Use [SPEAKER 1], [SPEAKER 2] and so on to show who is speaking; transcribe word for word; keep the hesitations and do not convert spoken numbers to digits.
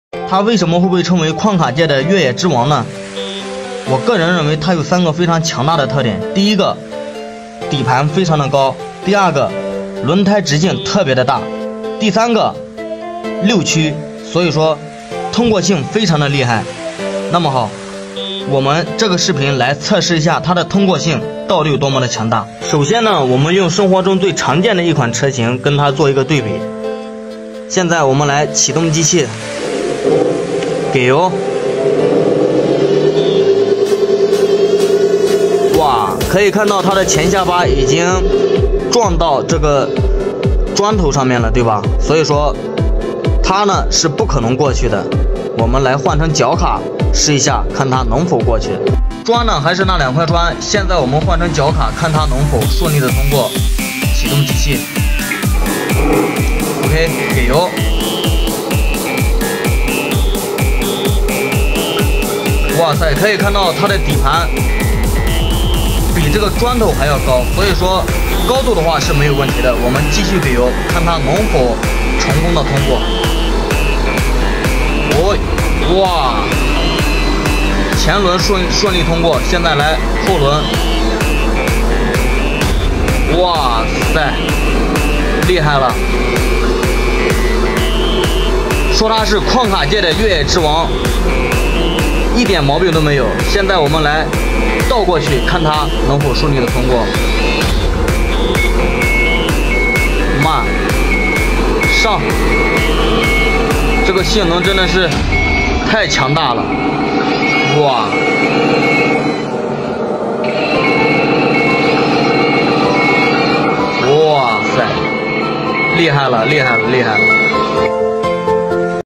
[SPEAKER 1] 他为什么会被称为矿卡界的越野之王呢？我个人认为它有三个非常强大的特点。第一个，底盘非常的高；第二个，轮胎直径特别的大；第三个，六驱，所以说通过性非常的厉害。那么好，我们这个视频来测试一下它的通过性到底有多么的强大。首先呢，我们用生活中最常见的一款车型跟它做一个对比。现在我们来启动机器，给油。哇，可以看到它的前下巴已经撞到这个砖头上面了，对吧？所以说它呢是不可能过去的。我们来换成脚卡试一下，看它能否过去。砖呢还是那两块砖，现在我们换成脚卡，看它能否顺利的通过。启动机器 ，OK， 给油。哇塞，可以看到它的底盘比这个砖头还要高，所以说高度的话是没有问题的。我们继续给油，看它能否成功的通过。哦，哇，前轮顺顺利通过，现在来后轮。哇塞，厉害了！说它是矿卡界的越野之王，一点毛病都没有。现在我们来倒过去，看它能否顺利的通过。慢，上，这个性能真的是太强大了，哇！哇塞，厉害了，厉害了，厉害了！